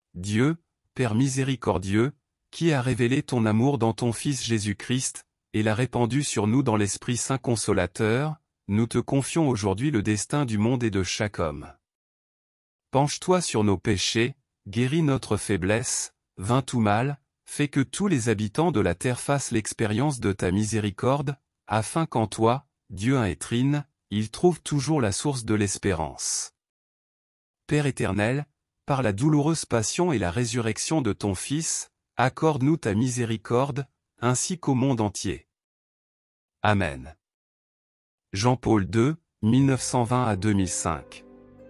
Dieu, Père miséricordieux, qui a révélé ton amour dans ton Fils Jésus-Christ, et l'a répandu sur nous dans l'Esprit Saint Consolateur, nous te confions aujourd'hui le destin du monde et de chaque homme. Penche-toi sur nos péchés, guéris notre faiblesse, vainc tout mal, fais que tous les habitants de la terre fassent l'expérience de ta miséricorde, afin qu'en toi, Dieu un et trine, ils trouvent toujours la source de l'espérance. Père éternel, par la douloureuse passion et la résurrection de ton Fils, accorde-nous ta miséricorde, ainsi qu'au monde entier. Amen. Jean-Paul II, 1920 à 2005.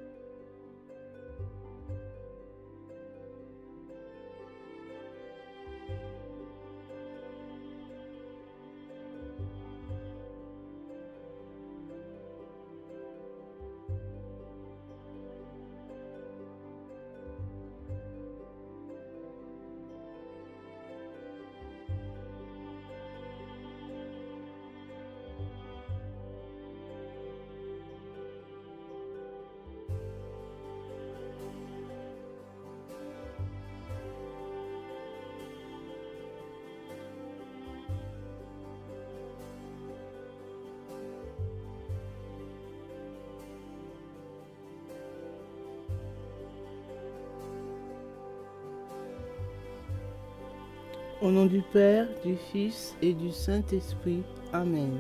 Au nom du Père, du Fils et du Saint-Esprit. Amen.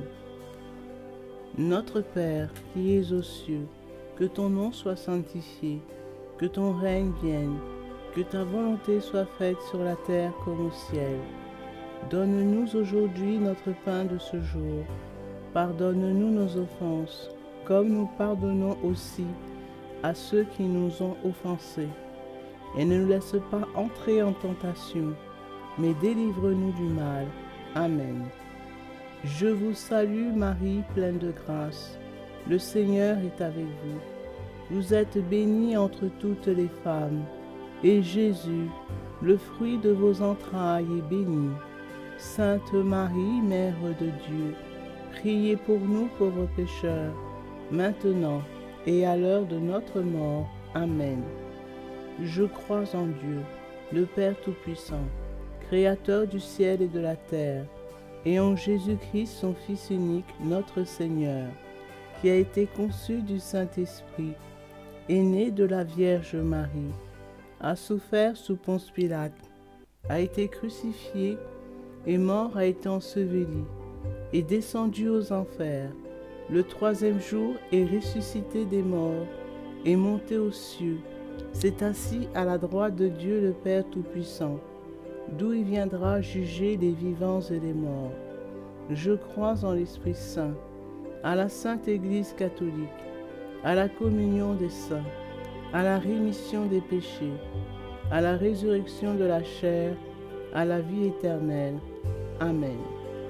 Notre Père qui es aux cieux, que ton nom soit sanctifié, que ton règne vienne, que ta volonté soit faite sur la terre comme au ciel. Donne-nous aujourd'hui notre pain de ce jour. Pardonne-nous nos offenses, comme nous pardonnons aussi à ceux qui nous ont offensés. Et ne nous laisse pas entrer en tentation, mais délivre-nous du mal. Amen. Je vous salue Marie, pleine de grâce. Le Seigneur est avec vous. Vous êtes bénie entre toutes les femmes, et Jésus, le fruit de vos entrailles, est béni. Sainte Marie, Mère de Dieu, priez pour nous pauvres pécheurs, maintenant et à l'heure de notre mort. Amen. Je crois en Dieu, le Père Tout-Puissant, Créateur du ciel et de la terre, et en Jésus-Christ, son Fils unique, notre Seigneur, qui a été conçu du Saint-Esprit, est né de la Vierge Marie, a souffert sous Ponce Pilate, a été crucifié, est mort, a été enseveli, est descendu aux enfers. Le troisième jour est ressuscité des morts, est monté aux cieux, s'est assis à la droite de Dieu le Père Tout-Puissant, d'où il viendra juger les vivants et les morts. Je crois en l'Esprit Saint, à la Sainte Église catholique, à la communion des saints, à la rémission des péchés, à la résurrection de la chair, à la vie éternelle. Amen.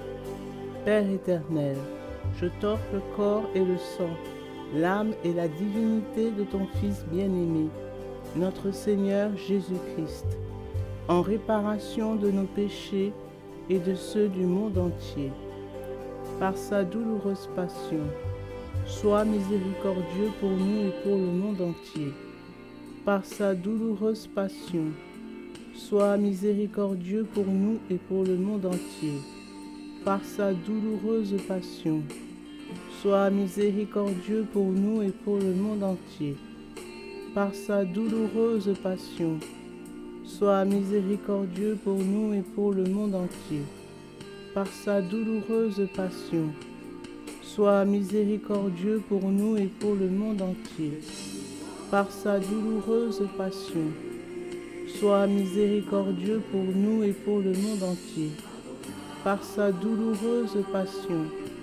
Père éternel, je t'offre le corps et le sang, l'âme et la divinité de ton Fils bien-aimé, notre Seigneur Jésus-Christ, en réparation de nos péchés et de ceux du monde entier. Par sa douloureuse passion, sois miséricordieux pour nous et pour le monde entier. Par sa douloureuse passion, sois miséricordieux pour nous et pour le monde entier. Par sa douloureuse passion, sois miséricordieux pour nous et pour le monde entier. Par sa douloureuse passion, sois miséricordieux pour nous et pour le monde entier. Par sa douloureuse passion, sois miséricordieux pour nous et pour le monde entier. Par sa douloureuse passion, sois miséricordieux pour nous et pour le monde entier. Par sa douloureuse passion,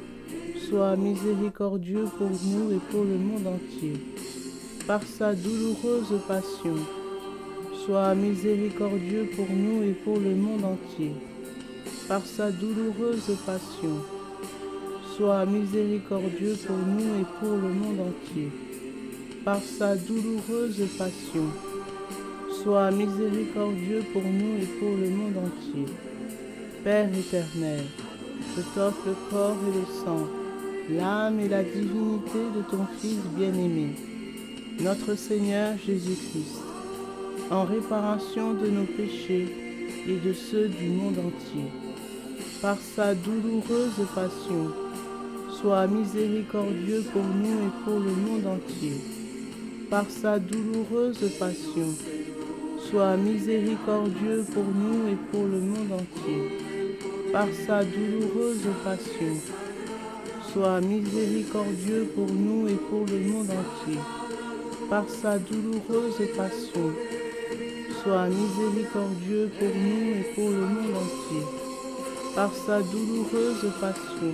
sois miséricordieux pour nous et pour le monde entier. Par sa douloureuse passion, sois miséricordieux pour nous et pour le monde entier. Par sa douloureuse passion, sois miséricordieux pour nous et pour le monde entier. Par sa douloureuse passion, sois miséricordieux pour nous et pour le monde entier. Père éternel, je t'offre le corps et le sang, l'âme et la divinité de ton Fils bien-aimé, notre Seigneur Jésus-Christ, en réparation de nos péchés et de ceux du monde entier. Par sa douloureuse passion, sois miséricordieux pour nous et pour le monde entier. Par sa douloureuse passion, sois miséricordieux pour nous et pour le monde entier. Par sa douloureuse passion, sois miséricordieux pour nous et pour le monde entier. Par sa douloureuse passion, sois miséricordieux pour nous et pour le monde entier. Par sa douloureuse passion,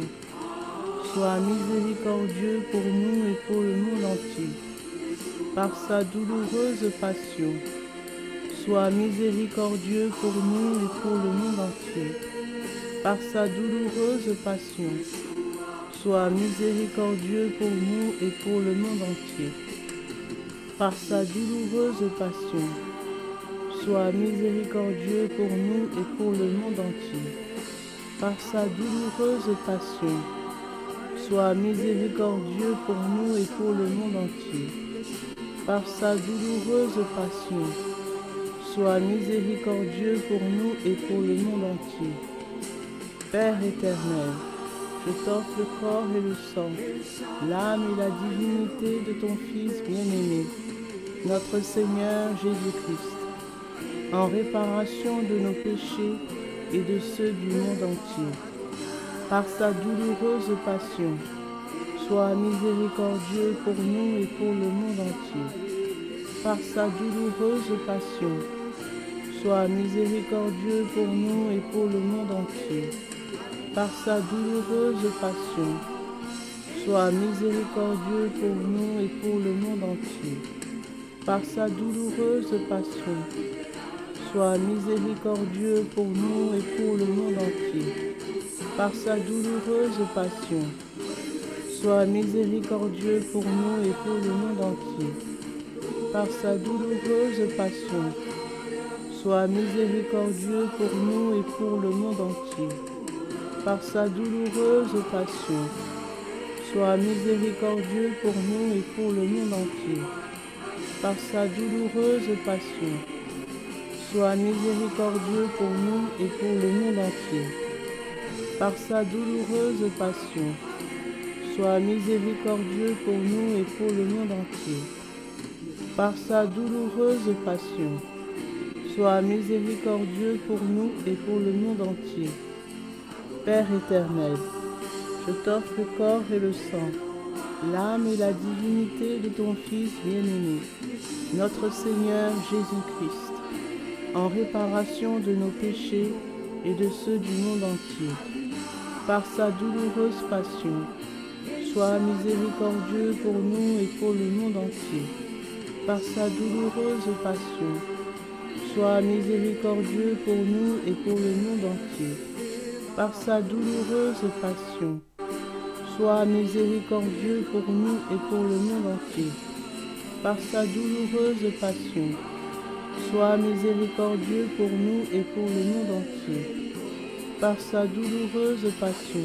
sois miséricordieux pour nous et pour le monde entier. Par sa douloureuse passion, sois miséricordieux pour nous et pour le monde entier. Par sa douloureuse passion, sois miséricordieux pour nous et pour le monde entier. Par sa douloureuse passion, sois miséricordieux pour nous et pour le monde entier. Par sa douloureuse passion, sois miséricordieux pour nous et pour le monde entier. Par sa douloureuse passion, sois miséricordieux pour nous et pour le monde entier. Père éternel, je t'offre le corps et le sang, l'âme et la divinité de ton Fils bien-aimé, notre Seigneur Jésus-Christ, en réparation de nos péchés et de ceux du monde entier. Par sa douloureuse passion, sois miséricordieux pour nous et pour le monde entier. Par sa douloureuse passion, sois miséricordieux pour nous et pour le monde entier. Par sa douloureuse passion, sois miséricordieux pour nous et pour le monde entier. Par sa douloureuse passion, sois miséricordieux pour nous et pour le monde entier. Par sa douloureuse passion, sois miséricordieux pour nous et pour le monde entier. Par sa douloureuse passion, sois miséricordieux pour nous et pour le monde entier. Par sa douloureuse passion, sois miséricordieux pour nous et pour le monde entier. Par sa douloureuse passion, sois miséricordieux pour nous et pour le monde entier. Par sa douloureuse passion, sois miséricordieux pour nous et pour le monde entier. Par sa douloureuse passion, sois miséricordieux pour nous et pour le monde entier. Père éternel, je t'offre le corps et le sang, l'âme et la divinité de ton Fils bien-aimé, notre Seigneur Jésus-Christ, en réparation de nos péchés et de ceux du monde entier. Par sa douloureuse passion, sois miséricordieux pour nous et pour le monde entier. Par sa douloureuse passion, sois miséricordieux pour nous et pour le monde entier. Par sa douloureuse passion, sois miséricordieux pour nous et pour le monde entier. Par sa douloureuse passion, sois miséricordieux pour nous et pour le monde entier. Par sa douloureuse passion,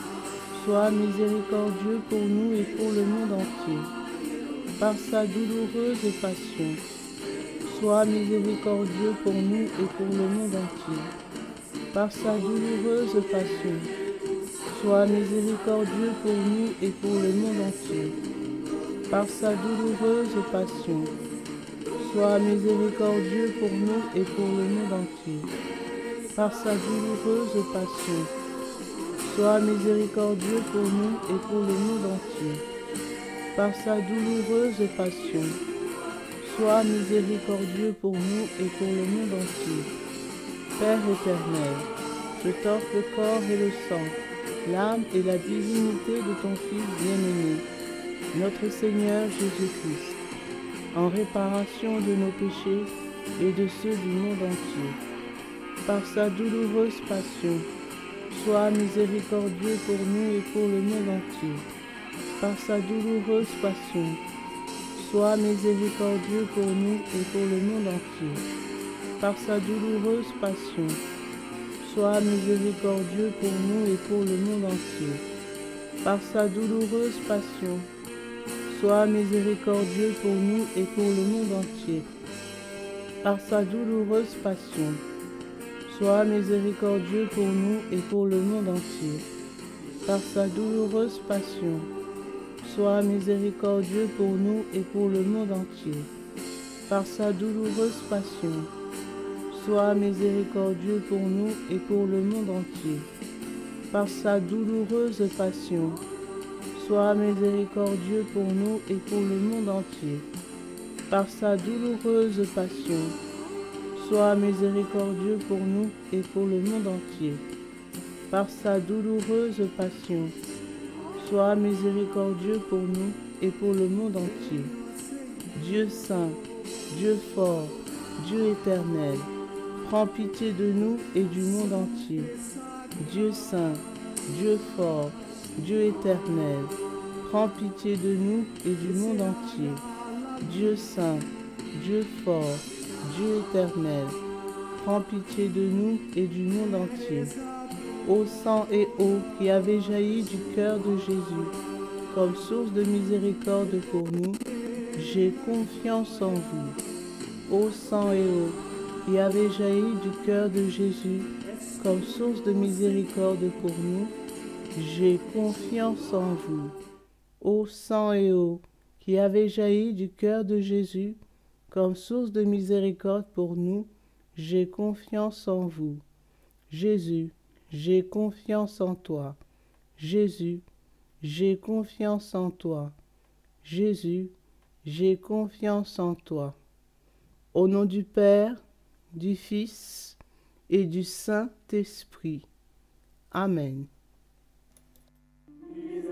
sois miséricordieux pour nous et pour le monde entier. Par sa douloureuse passion, sois miséricordieux pour nous et pour le monde entier. Par sa douloureuse passion, sois miséricordieux pour nous et pour le monde entier. Par sa douloureuse passion, sois miséricordieux pour nous et pour le monde entier. Par sa douloureuse passion, sois miséricordieux pour nous et pour le monde entier. Par sa douloureuse passion, sois miséricordieux pour nous et pour le monde entier. Père éternel, je t'offre le corps et le sang, l'âme et la divinité de ton Fils bien-aimé, notre Seigneur Jésus-Christ, en réparation de nos péchés et de ceux du monde entier. Par sa douloureuse passion, sois miséricordieux pour nous et pour le monde entier. Par sa douloureuse passion, sois miséricordieux pour nous et pour le monde entier. Par sa douloureuse passion, sois miséricordieux pour nous et pour le monde entier. Par sa douloureuse passion, sois miséricordieux pour nous et pour le monde entier. par sa douloureuse passion. Sois miséricordieux pour nous et pour le monde entier. Par sa douloureuse passion. Sois miséricordieux pour nous et pour le monde entier. Par sa douloureuse passion. Sois miséricordieux pour nous et pour le monde entier. Par sa douloureuse passion. Sois miséricordieux pour nous et pour le monde entier. Par sa douloureuse passion. Sois miséricordieux pour nous et pour le monde entier. Par sa douloureuse passion. Sois miséricordieux pour nous et pour le monde entier. Dieu saint, Dieu fort, Dieu éternel, prends pitié de nous et du monde entier. Dieu saint, Dieu fort, Dieu éternel, prends pitié de nous et du monde entier. Dieu saint, Dieu fort, Dieu éternel, prends pitié de nous et du monde entier. Ô sang et eau qui avez jailli du cœur de Jésus, comme source de miséricorde pour nous, j'ai confiance en vous. Ô sang et eau qui avez jailli du cœur de Jésus, comme source de miséricorde pour nous, j'ai confiance en vous. Ô sang et eau qui avez jailli du cœur de Jésus, comme source de miséricorde pour nous, j'ai confiance en vous. Jésus, j'ai confiance en toi. Jésus, j'ai confiance en toi. Jésus, j'ai confiance en toi. Au nom du Père, du Fils et du Saint-Esprit. Amen.